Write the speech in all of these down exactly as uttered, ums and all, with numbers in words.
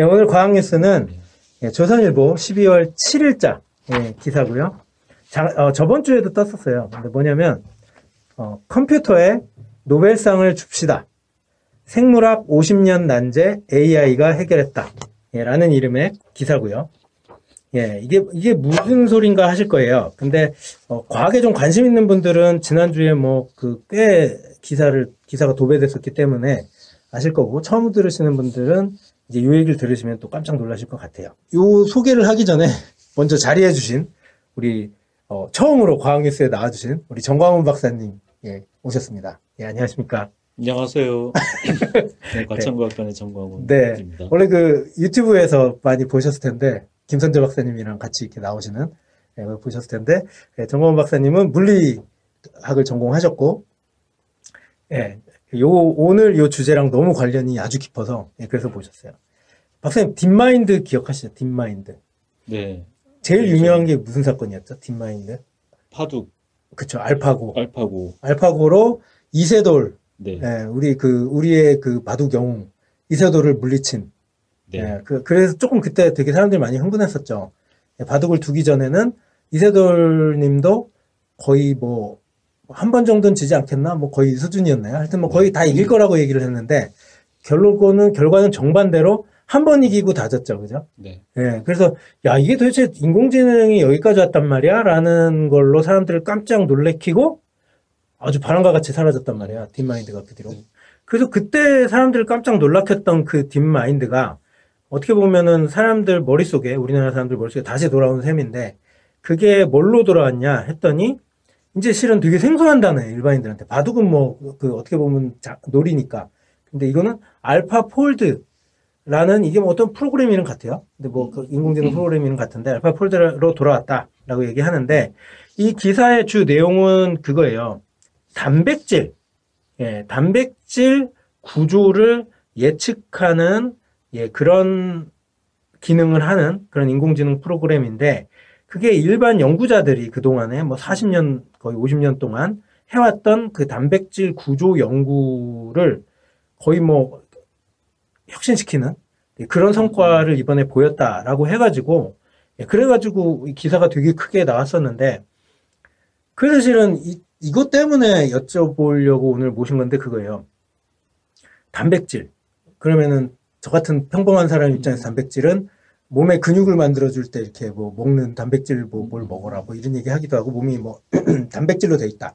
예, 오늘 과학뉴스는 예, 조선일보 십이월 칠일자 예, 기사고요. 자, 어, 저번 주에도 떴었어요. 근데 뭐냐면 어, 컴퓨터에 노벨상을 줍시다. 생물학 오십 년 난제 에이아이가 해결했다. 예, 라는 이름의 기사고요. 예, 이게 이게 무슨 소린가 하실 거예요. 근데 어, 과학에 좀 관심 있는 분들은 지난주에 뭐 그 꽤 기사를 기사가 도배됐었기 때문에 아실 거고, 처음 들으시는 분들은 이제 요 얘기를 들으시면 또 깜짝 놀라실 것 같아요. 요 소개를 하기 전에 먼저 자리해 주신 우리 어, 처음으로 과학뉴스에 나와주신 우리 정광훈 박사님 예, 오셨습니다. 예, 안녕하십니까? 안녕하세요. 네, 과천과학관의 정광훈입니다. 네, 원래 그 유튜브에서 많이 보셨을 텐데 김선재 박사님이랑 같이 이렇게 나오시는 예, 보셨을 텐데 예, 정광훈 박사님은 물리학을 전공하셨고, 예, 요 오늘 요 주제랑 너무 관련이 아주 깊어서 예, 그래서 모셨어요. 박사님 딥마인드 기억하시죠? 딥마인드. 네. 제일 그렇죠. 유명한 게 무슨 사건이었죠? 딥마인드. 파둑. 그쵸. 알파고. 알파고. 알파고로 이세돌. 네. 예, 우리 그 우리의 그 바둑 영웅 이세돌을 물리친. 네. 예, 그 그래서 조금 그때 되게 사람들이 많이 흥분했었죠. 예, 바둑을 두기 전에는 이세돌님도 거의 뭐 한 번 정도는 지지 않겠나? 뭐 거의 수준이었나요? 하여튼 뭐 거의 다 이길 거라고 얘기를 했는데 결론은 결과는 정반대로 한 번 이기고 다 졌죠, 그죠? 네. 예, 그래서 야 이게 도대체 인공지능이 여기까지 왔단 말이야라는 걸로 사람들을 깜짝 놀래키고 아주 바람과 같이 사라졌단 말이야, 딥마인드가 그 뒤로. 그래서 그때 사람들을 깜짝 놀라켰던 그 딥마인드가 어떻게 보면은 사람들 머릿속에, 우리나라 사람들 머릿속에 다시 돌아온 셈인데, 그게 뭘로 돌아왔냐 했더니 이제 실은 되게 생소한 단어예요, 일반인들한테. 바둑은 뭐 그 어떻게 보면 자, 놀이니까. 근데 이거는 알파폴드 라는, 이게 뭐 어떤 프로그램 이름 같아요. 근데 뭐 그 인공지능 프로그램 이름 같은데 알파폴드로 돌아왔다라고 얘기하는데, 이 기사의 주 내용은 그거예요. 단백질, 예, 단백질 구조를 예측하는 예, 그런 기능을 하는 그런 인공지능 프로그램인데, 그게 일반 연구자들이 그동안에 뭐 사십 년, 거의 오십 년 동안 해왔던 그 단백질 구조 연구를 거의 뭐 혁신시키는 그런 성과를 이번에 보였다라고 해가지고, 그래가지고 기사가 되게 크게 나왔었는데, 그 사실은 이, 이것 때문에 여쭤보려고 오늘 모신 건데 그거예요. 단백질. 그러면은 저 같은 평범한 사람 입장에서 단백질은 몸에 근육을 만들어줄 때 이렇게 뭐 먹는 단백질 뭐 뭘 먹어라 뭐 이런 얘기 하기도 하고, 몸이 뭐 단백질로 돼 있다.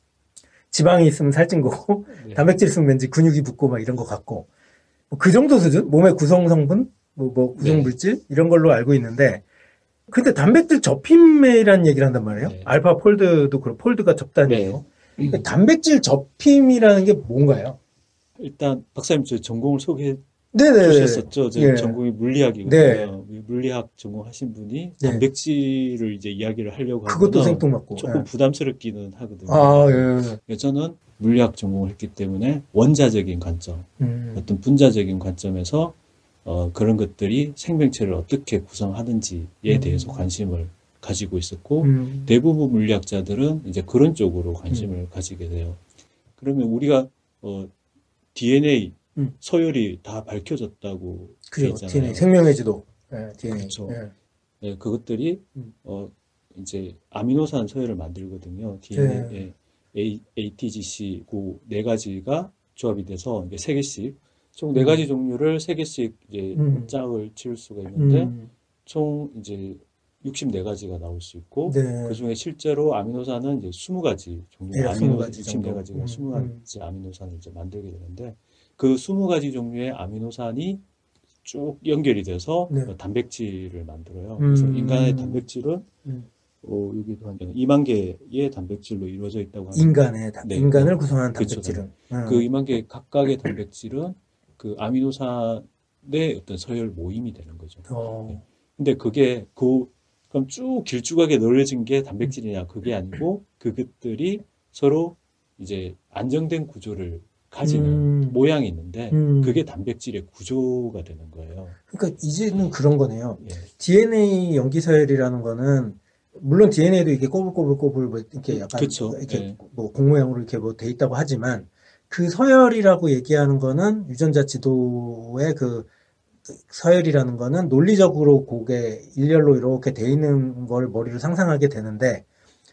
지방이 있으면 살찐 거고, 네. 단백질 있으면 왠지 근육이 붙고 막 이런 거 같고, 뭐 그 정도 수준? 몸의 구성 성분? 뭐, 뭐 구성 물질? 네. 이런 걸로 알고 있는데, 근데 단백질 접힘이라는 얘기를 한단 말이에요. 네. 알파 폴드도 그렇고, 폴드가 접다는 얘기고. 네. 음. 단백질 접힘이라는 게 뭔가요? 일단 박사님 저 전공을 소개해 네네. 주셨었죠. 제 예. 전공이 물리학이거든요. 네. 물리학 전공하신 분이 네. 단백질을 이제 이야기를 하려고 하면 그것도 생뚱맞고 조금 예. 부담스럽기는 하거든요. 아, 예. 저는 물리학 전공을 했기 때문에 원자적인 관점, 음. 어떤 분자적인 관점에서 어, 그런 것들이 생명체를 어떻게 구성하는지에 음. 대해서 관심을 가지고 있었고, 음. 대부분 물리학자들은 이제 그런 쪽으로 관심을 음. 가지게 돼요. 그러면 우리가 어, 디엔에이 음. 서열이 다 밝혀졌다고 그죠. 디엔에이 생명의 지도. 네, 디엔에이. 그렇죠. 네. 네, 그것들이 음. 어 이제 아미노산 서열을 만들거든요. 디엔에이, 네. 에이티지씨 그 네 가지가 조합이 돼서 이게 세 개씩 총 네 음. 가지 종류를 세 개씩 이제 음. 짝을 지을 수가 있는데 음. 총 이제 육십사 가지가 나올 수 있고, 네. 그 중에 실제로 아미노산은 이제 이십 가지 종류, 네, 아미노산 육십사 가지가 음. 이십 가지 아미노산을 이제 만들게 되는데, 그 이십 가지 종류의 아미노산이 쭉 연결이 돼서 네. 단백질을 만들어요. 음. 그래서 인간의 단백질은 음. 어, 여기도 한 이만 개의 단백질로 이루어져 있다고 하는데, 인간의 다, 네. 인간을 구성하는 단백질은 그렇죠. 음. 그 이만 개 각각의 단백질은 그 아미노산의 어떤 서열 모임이 되는 거죠. 어. 네. 근데 그게 그 그럼 쭉 길쭉하게 널려진 게 단백질이냐? 그게 아니고 그것들이 서로 이제 안정된 구조를 가지는 음. 모양이 있는데 음. 그게 단백질의 구조가 되는 거예요. 그러니까 이제는 그런 거네요. 예. 디엔에이 염기서열이라는 거는 물론 디엔에이도 이렇게 꼬불꼬불꼬불 뭐 이렇게 약간 그쵸. 이렇게 예. 뭐 공 모양으로 이렇게 뭐 돼 있다고 하지만, 그 서열이라고 얘기하는 거는 유전자 지도의 그 서열이라는 거는 논리적으로 그게 일렬로 이렇게 돼 있는 걸 머리로 상상하게 되는데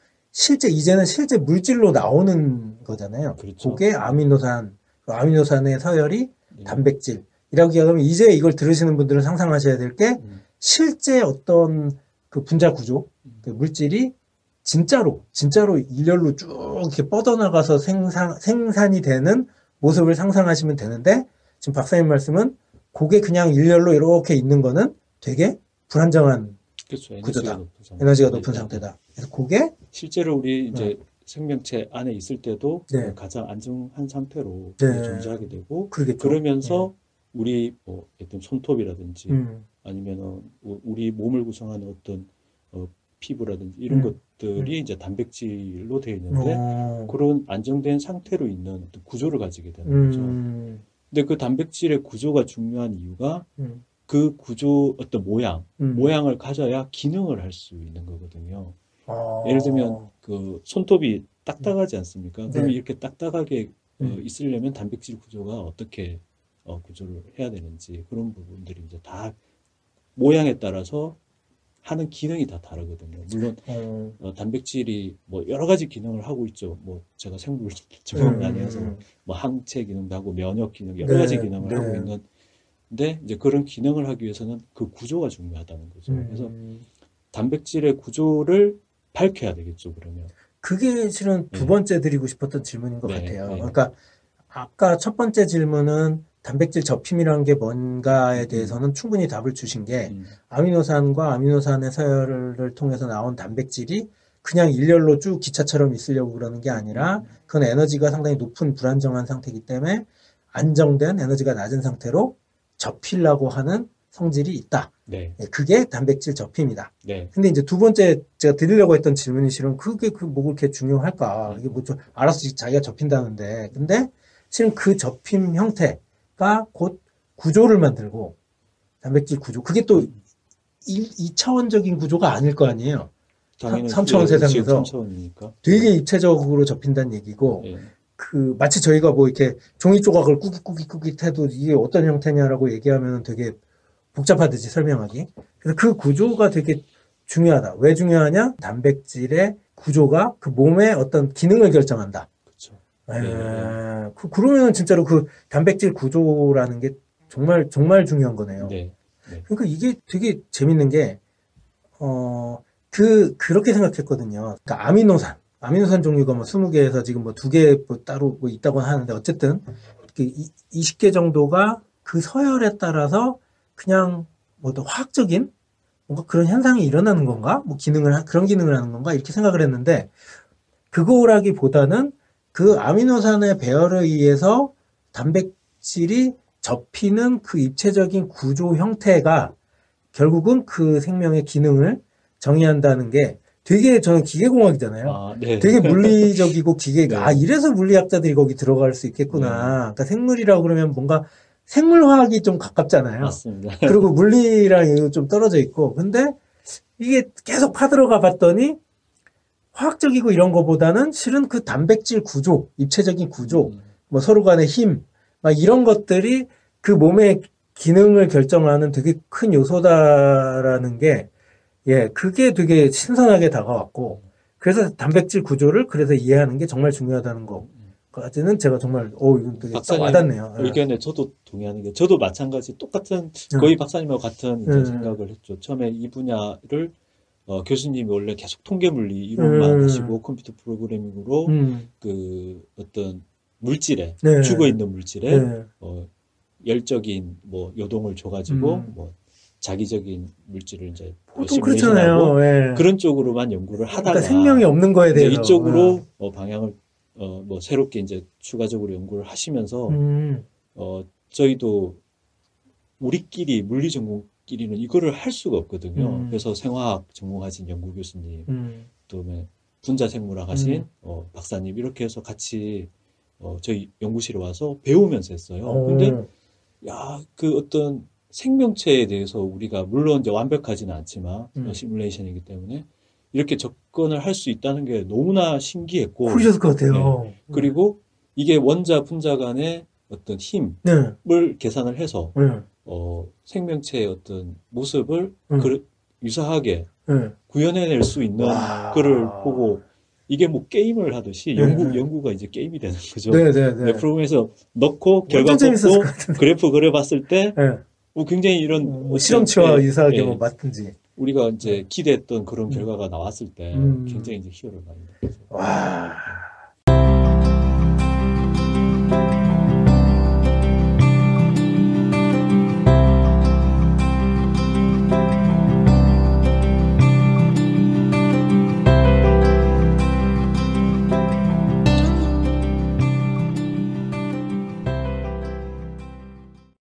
실제 이제는 실제 물질로 나오는 거잖아요. 그렇죠. 그게 아미노산, 그 아미노산의 서열이 네. 단백질이라고 이야기하면 이제 이걸 들으시는 분들은 상상하셔야 될 게 음. 실제 어떤 그 분자 구조, 그 물질이 진짜로 진짜로 일렬로 쭉 이렇게 뻗어나가서 생산 생산이 되는 모습을 상상하시면 되는데 지금 박사님 말씀은 그게 그냥 일렬로 이렇게 있는 거는 되게 불안정한 그렇죠. 에너지가 구조다. 높은 상태. 에너지가 높은 네. 상태다. 그래서 그게 실제로 우리 이제 네. 생명체 안에 있을 때도 네. 가장 안정한 상태로 네. 존재하게 되고 그러겠죠. 그러면서 우리 뭐 어떤 손톱이라든지 음, 아니면은 우- 우리 몸을 구성하는 어떤 어, 피부라든지 이런 음. 것들이 이제 단백질로 되어 있는데 어, 그런 안정된 상태로 있는 어떤 구조를 가지게 되는 거죠. 음, 근데 그 단백질의 구조가 중요한 이유가 음, 그 구조 어떤 모양, 음. 모양을 가져야 기능을 할 수 있는 거거든요. 어, 예를 들면 그 손톱이 딱딱하지 않습니까? 네. 그럼 이렇게 딱딱하게 어, 음. 있으려면 단백질 구조가 어떻게 어, 구조를 해야 되는지 그런 부분들이 이제 다 모양에 따라서 하는 기능이 다 다르거든요. 물론 어, 어, 단백질이 뭐 여러 가지 기능을 하고 있죠. 뭐 제가 생물 전공을 음, 많이 해서 음. 뭐 항체 기능도 하고 면역 기능 여러 네, 가지 기능을 네. 하고 있는. 근데 이제 그런 기능을 하기 위해서는 그 구조가 중요하다는 거죠. 그래서 음. 단백질의 구조를 밝혀야 되겠죠. 그러면. 그게 실은 두 네. 번째 드리고 싶었던 질문인 것 네, 같아요. 네. 그러니까 아까 첫 번째 질문은 단백질 접힘이라는 게 뭔가에 음. 대해서는 충분히 답을 주신 게 음, 아미노산과 아미노산의 서열을 통해서 나온 단백질이 그냥 일렬로 쭉 기차처럼 있으려고 그러는 게 아니라 그건 에너지가 상당히 높은 불안정한 상태이기 때문에 안정된 에너지가 낮은 상태로 접히려고 하는 성질이 있다. 네, 예, 그게 단백질 접힘이다. 네, 근데 이제 두 번째 제가 드리려고 했던 질문이 실은 그게 그 뭐 그렇게 중요할까? 이게 뭐 좀 알아서 자기가 접힌다는데. 근데 실은 그 접힘 형태가 곧 구조를 만들고 단백질 구조. 그게 또 이 차원적인 구조가 아닐 거 아니에요. 당연히 삼 차원 예, 지금 세상에서 삼 차원이니까. 되게 입체적으로 접힌다는 얘기고 예, 그 마치 저희가 뭐 이렇게 종이 조각을 꾸깃꾸깃꾸깃 해도 이게 어떤 형태냐라고 얘기하면 되게 복잡하듯이 설명하기. 그래서 그 구조가 되게 중요하다. 왜 중요하냐? 단백질의 구조가 그 몸의 어떤 기능을 결정한다. 그렇죠. 에, 네, 그, 그러면 진짜로 그 단백질 구조라는 게 정말 정말 중요한 거네요. 네, 네, 그러니까 이게 되게 재밌는 게 어, 그 그렇게 생각했거든요. 그러니까 아미노산, 아미노산 종류가 뭐 스무 개에서 지금 뭐 두 개 뭐 따로 뭐 있다고 하는데 어쨌든 그 이십 개 정도가 그 서열에 따라서 그냥 뭐 더 화학적인 뭔가 그런 현상이 일어나는 건가? 뭐 기능을 하- 그런 기능을 하는 건가? 이렇게 생각을 했는데 그거라기보다는 그 아미노산의 배열에 의해서 단백질이 접히는 그 입체적인 구조 형태가 결국은 그 생명의 기능을 정의한다는 게 되게 저는 기계공학이잖아요. 아, 네, 되게 물리적이고 기계, 네. 아, 이래서 물리학자들이 거기 들어갈 수 있겠구나. 네. 그러니까 생물이라고 그러면 뭔가 생물화학이 좀 가깝잖아요. 맞습니다. 그리고 물리랑 이거 좀 떨어져 있고. 근데 이게 계속 파들어가 봤더니 화학적이고 이런 거보다는 실은 그 단백질 구조, 입체적인 구조, 음, 뭐 서로 간의 힘, 막 이런 것들이 그 몸의 기능을 결정하는 되게 큰 요소다라는 게, 예, 그게 되게 신선하게 다가왔고, 그래서 단백질 구조를 그래서 이해하는 게 정말 중요하다는 거까지는 제가 정말, 어, 이건 되게 딱 박사님 와닿네요. 예. 의견에 저도 동의하는 게 저도 마찬가지 똑같은 음. 거의 박사님하고 같은 이제 음. 생각을 했죠. 처음에 이 분야를 어, 교수님이 원래 계속 통계물리 이론만 음. 하시고 컴퓨터 프로그래밍으로 음, 그 어떤 물질에 네. 죽어 있는 물질에 네. 어, 열적인 뭐 요동을 줘가지고 음. 뭐 자기적인 물질을 이제 보통 시뮬레이션하고 그렇잖아요. 예. 그런 쪽으로만 연구를 하다가 그러니까 생명이 없는 거에 이제 대해서. 이쪽으로 어, 방향을 어, 뭐 새롭게 이제 추가적으로 연구를 하시면서 음, 어, 저희도 우리끼리 물리 전공끼리는 이거를 할 수가 없거든요. 음. 그래서 생화학 전공하신 연구 교수님, 음, 그다음에 분자생물학 하신 음. 어, 박사님 이렇게 해서 같이 어, 저희 연구실에 와서 배우면서 했어요. 어, 근데 야, 그 어떤 생명체에 대해서 우리가 물론 이제 완벽하지는 않지만 음. 어, 시뮬레이션이기 때문에 이렇게 접근을 할 수 있다는 게 너무나 신기했고 그러셨을 것 같아요. 그리고 이게 원자 분자 간의 어떤 힘을 네, 계산을 해서 네. 어, 생명체의 어떤 모습을 음. 그, 유사하게 네. 구현해낼 수 있는 와. 거를 보고 이게 뭐 게임을 하듯이 네, 연구, 네. 연구가 이제 게임이 되는 거죠. 네네네. 네, 프로그램에서 넣고 결과 완전 재밌었을 뽑고 것 같은데. 그래프 그려봤을 때 네. 뭐 굉장히 이런 뭐 어떤, 실험치와 예, 유사하게 예, 뭐 맞든지. 우리가 이제 기대했던 그런 음. 결과가 나왔을 때 음. 굉장히 이제 희열을 많이 느꼈어요. 와.